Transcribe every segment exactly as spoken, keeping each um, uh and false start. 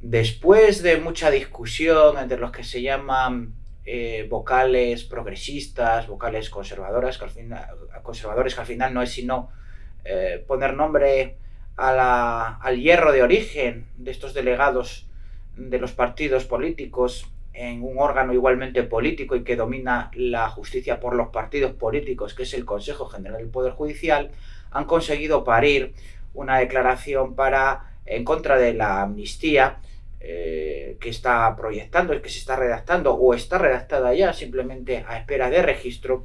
Después de mucha discusión entre los que se llaman eh, vocales progresistas, vocales conservadoras, que al final, conservadores, que al final no es sino eh, poner nombre a la, al hierro de origen de estos delegados de los partidos políticos en un órgano igualmente político y que domina la justicia por los partidos políticos, que es el Consejo General del Poder Judicial, han conseguido parir una declaración para, en contra de la amnistía eh, que está proyectando, que se está redactando o está redactada ya, simplemente a espera de registro,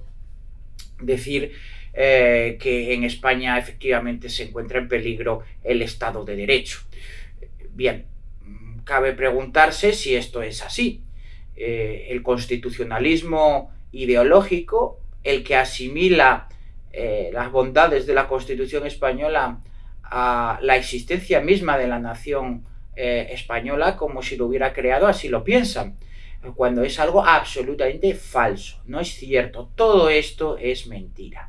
decir eh, que en España efectivamente se encuentra en peligro el Estado de Derecho. Bien, cabe preguntarse si esto es así. Eh, el constitucionalismo ideológico, el que asimila eh, las bondades de la Constitución española a la existencia misma de la nación eh, española como si lo hubiera creado, así lo piensan, cuando es algo absolutamente falso, no es cierto, todo esto es mentira.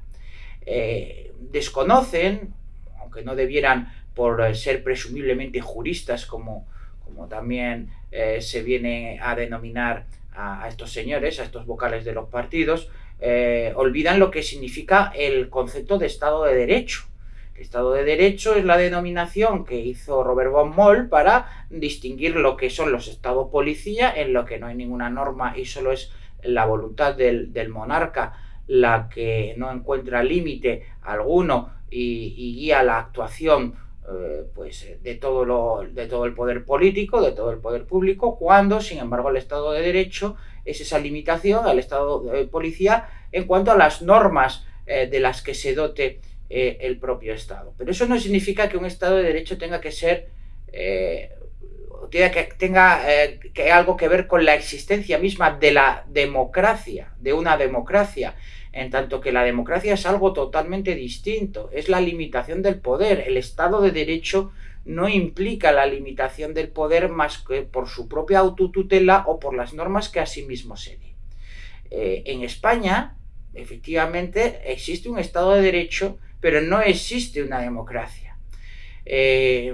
Eh, desconocen, aunque no debieran por ser presumiblemente juristas como como también eh, se viene a denominar a, a estos señores, a estos vocales de los partidos, eh, olvidan lo que significa el concepto de Estado de Derecho. El Estado de Derecho es la denominación que hizo Robert von Moll para distinguir lo que son los estados policía, en lo que no hay ninguna norma y solo es la voluntad del, del monarca la que no encuentra límite alguno y, y guía la actuación Eh, pues de todo, lo, de todo el poder político, de todo el poder público, cuando, sin embargo, el Estado de Derecho es esa limitación al Estado de policía en cuanto a las normas eh, de las que se dote eh, el propio Estado. Pero eso no significa que un Estado de Derecho tenga que ser, eh, tenga, que, tenga eh, que algo que ver con la existencia misma de la democracia, de una democracia, en tanto que la democracia es algo totalmente distinto, es la limitación del poder. El Estado de Derecho no implica la limitación del poder más que por su propia autotutela o por las normas que a sí mismo se dé. Eh, en España, efectivamente, existe un Estado de Derecho, pero no existe una democracia. Eh,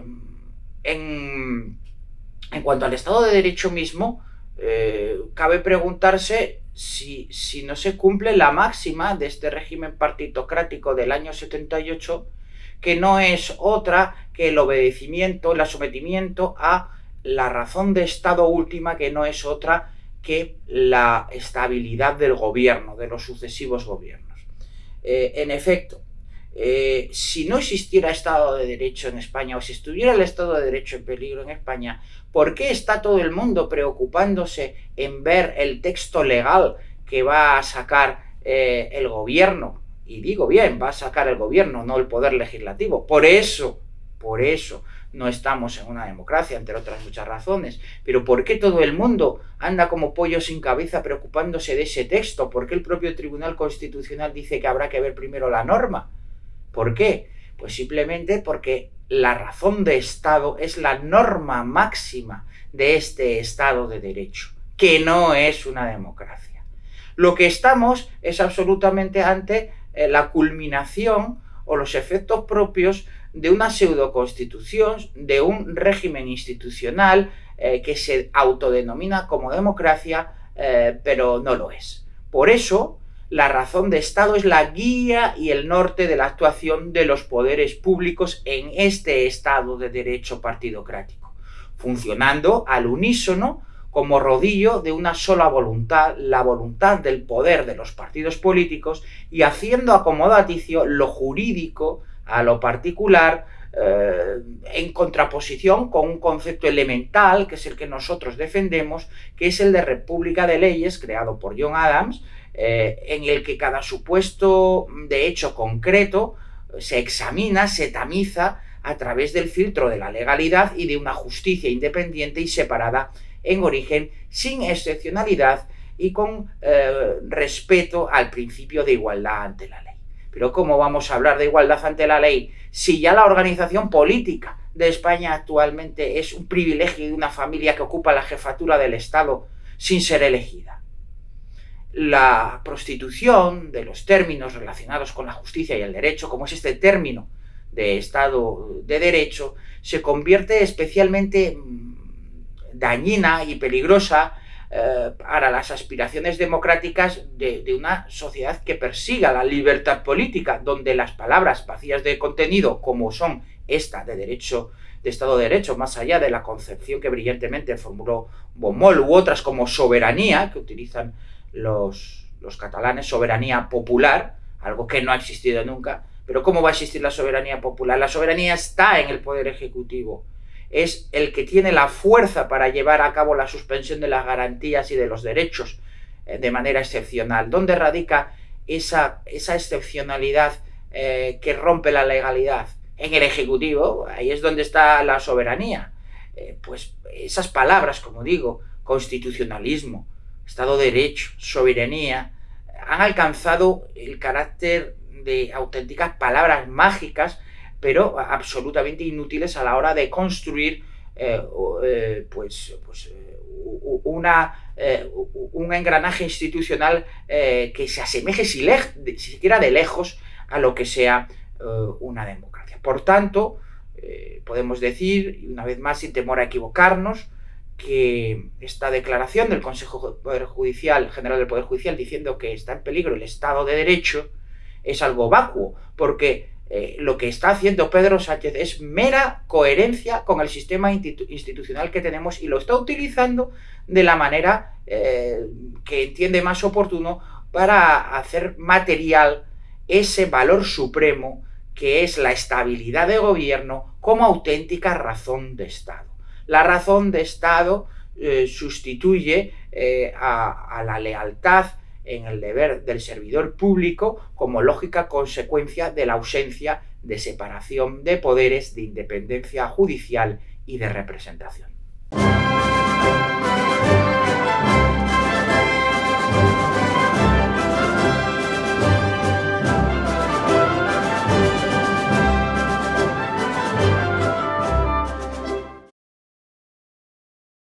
en, en cuanto al Estado de Derecho mismo, eh, cabe preguntarse Si, si no se cumple la máxima de este régimen partitocrático del año setenta y ocho, que no es otra que el obedecimiento, el sometimiento a la razón de Estado última, que no es otra que la estabilidad del gobierno, de los sucesivos gobiernos. Eh, en efecto, eh, si no existiera Estado de Derecho en España, o si estuviera el Estado de Derecho en peligro en España, ¿por qué está todo el mundo preocupándose en ver el texto legal que va a sacar eh, el gobierno? Y digo bien, va a sacar el gobierno, no el poder legislativo. Por eso, por eso no estamos en una democracia, entre otras muchas razones. Pero ¿por qué todo el mundo anda como pollo sin cabeza preocupándose de ese texto? ¿Por qué el propio Tribunal Constitucional dice que habrá que ver primero la norma? ¿Por qué? Pues simplemente porque la razón de Estado es la norma máxima de este Estado de Derecho, que no es una democracia. Lo que estamos es absolutamente ante eh, la culminación o los efectos propios de una pseudoconstitución, de un régimen institucional eh, que se autodenomina como democracia, eh, pero no lo es. Por eso, la razón de Estado es la guía y el norte de la actuación de los poderes públicos en este Estado de Derecho partidocrático, funcionando al unísono como rodillo de una sola voluntad, la voluntad del poder de los partidos políticos, y haciendo acomodaticio lo jurídico a lo particular, eh, en contraposición con un concepto elemental, que es el que nosotros defendemos, que es el de República de Leyes, creado por John Adams, Eh, en el que cada supuesto de hecho concreto se examina, se tamiza a través del filtro de la legalidad y de una justicia independiente y separada en origen, sin excepcionalidad y con eh, respeto al principio de igualdad ante la ley. Pero ¿cómo vamos a hablar de igualdad ante la ley si ya la organización política de España actualmente es un privilegio de una familia que ocupa la jefatura del Estado sin ser elegida? La prostitución de los términos relacionados con la justicia y el derecho, como es este término de Estado de Derecho, se convierte especialmente dañina y peligrosa eh, para las aspiraciones democráticas de, de una sociedad que persiga la libertad política, donde las palabras vacías de contenido, como son esta de derecho, de Estado de Derecho, más allá de la concepción que brillantemente formuló Baumol, u otras como soberanía, que utilizan los, los catalanes, soberanía popular, algo que no ha existido nunca. Pero ¿cómo va a existir la soberanía popular? La soberanía está en el Poder Ejecutivo. Es el que tiene la fuerza para llevar a cabo la suspensión de las garantías y de los derechos eh, de manera excepcional. ¿Dónde radica esa, esa excepcionalidad eh, que rompe la legalidad? En el Ejecutivo. Ahí es donde está la soberanía. Eh, pues esas palabras, como digo, constitucionalismo, Estado de Derecho, soberanía, han alcanzado el carácter de auténticas palabras mágicas, pero absolutamente inútiles a la hora de construir eh, eh, pues, pues, eh, una, eh, un engranaje institucional eh, que se asemeje si siquiera de lejos a lo que sea eh, una democracia. Por tanto, eh, podemos decir, y una vez más sin temor a equivocarnos, que esta declaración del Consejo Poder Judicial, General del Poder Judicial, diciendo que está en peligro el Estado de Derecho, es algo vacuo, porque eh, lo que está haciendo Pedro Sánchez es mera coherencia con el sistema institu institucional que tenemos y lo está utilizando de la manera eh, que entiende más oportuno para hacer material ese valor supremo que es la estabilidad de gobierno como auténtica razón de Estado. La razón de Estado eh, sustituye eh, a, a la lealtad en el deber del servidor público como lógica consecuencia de la ausencia de separación de poderes, de independencia judicial y de representación.